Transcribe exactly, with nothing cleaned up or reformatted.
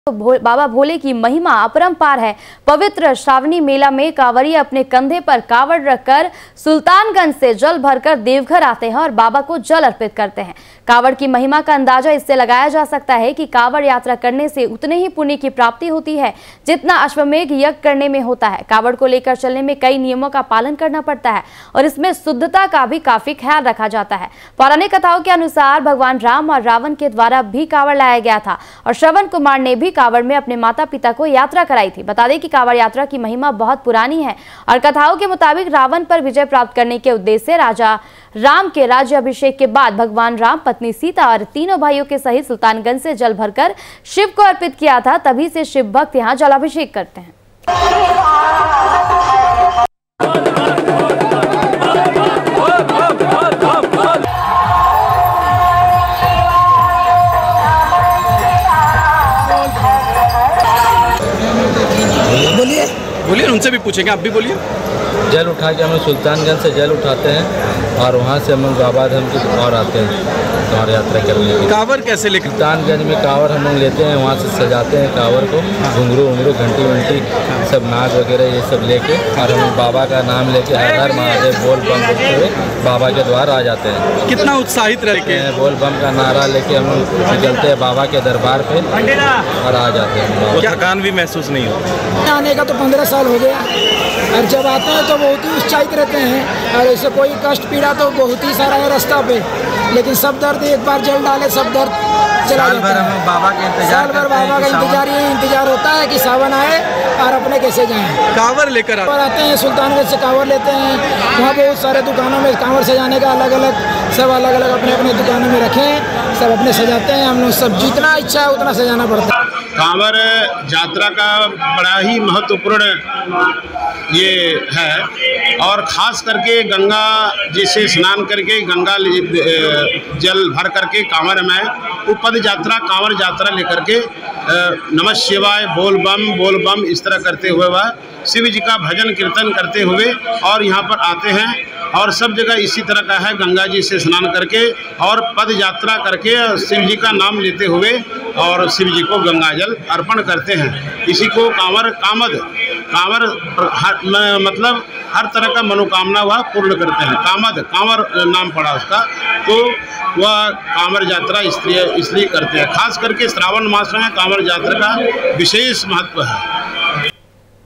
भो, बाबा भोले की महिमा अपरंपार है। पवित्र श्रावणी मेला में कांवरिया अपने कंधे पर कावड़ रखकर सुल्तानगंज से जल भरकर देवघर आते हैं और बाबा को जल अर्पित करते हैं। कावड़ की महिमा का अंदाजा इससे लगाया जा सकता है कि कावड़ यात्रा करने से उतने ही पुण्य की प्राप्ति होती है जितना अश्वमेध यज्ञ करने में होता है। कावड़ को लेकर चलने में कई नियमों का पालन करना पड़ता है और इसमें शुद्धता का भी काफी ख्याल रखा जाता है। पौराणिक कथाओं के अनुसार भगवान राम और रावण के द्वारा भी कावड़ लाया गया था और श्रवण कुमार ने भी कावड़ में अपने माता पिता को यात्रा कराई थी। बता दें कि कावड़ यात्रा की महिमा बहुत पुरानी है और कथाओं के मुताबिक रावण पर विजय प्राप्त करने के उद्देश्य से राजा राम के राज्य अभिषेक के बाद भगवान राम पत्नी सीता और तीनों भाइयों के सहित सुल्तानगंज से जल भरकर शिव को अर्पित किया था। तभी से शिव भक्त यहाँ जलाभिषेक करते हैं। बोलिए बोलिए उनसे भी पूछेंगे, आप भी बोलिए। जल उठा के हम सुल्तानगंज से जल उठाते हैं और वहाँ से हम लोग बाबा धाम की और आते हैं कांवड़ यात्रा करने के। कांवड़ कैसे लेकर? सुल्तानगंज में कांवड़ हम लोग लेते हैं, वहाँ से सजाते हैं कांवड़ को, घुंघरू उंगरू घंटी वंटी सब नाग वगैरह ये सब लेके और हम बाबा का नाम लेके हर हर महादेव बोल बम बोलते हुए बाबा के द्वार आ जाते हैं। कितना उत्साहित रहते हैं? बोल बम का नारा लेके हम लोग निकलते हैं बाबा के दरबार पे और आ जाते हैं। क्या थकान भी महसूस नहीं होता? आने का तो पंद्रह साल हो गया और जब आते हैं तो बहुत ही उत्साहित रहते हैं और ऐसे कोई कष्ट पीड़ा तो बहुत ही सारा है रास्ता पे, लेकिन सब दर्द एक बार जल डाले सब दर्द चला जाता है। बाबा के इंतजार साल भर बाबा का इंतजार ये इंतजार होता है कि सावन आए और अपने कैसे जाएं। कांवड़ लेकर आते हैं सुल्तानगंज से कांवड़ लेते हैं, वहाँ बहुत सारे दुकानों में कांवड़ सजाने का अलग अलग सब अलग अलग अपने अपने दुकानों में रखे हैं, सब अपने सजाते हैं। हम लोग सब जितना इच्छा है उतना सजाना पड़ता है। कांवड़ यात्रा का बड़ा ही महत्वपूर्ण ये है और ख़ास करके गंगा जी से स्नान करके गंगा जल भर करके कांवड़ में वो पद यात्रा कांवड़ यात्रा लेकर के नमः शिवाय बोल बम बोल बम इस तरह करते हुए वह शिव जी का भजन कीर्तन करते हुए और यहाँ पर आते हैं और सब जगह इसी तरह का है, गंगा जी से स्नान करके और पद यात्रा करके शिव जी का नाम लेते हुए और शिव जी को गंगा जल अर्पण करते हैं। इसी को कांवड़ कामद कांवड़ मतलब हर तरह का मनोकामना वह पूर्ण करते हैं। कामद कांवड़ नाम पड़ा उसका, तो वह कांवड़ यात्रा इसलिए इसलिए करते हैं। खास करके श्रावण मास में कांवड़ यात्रा का विशेष महत्व है।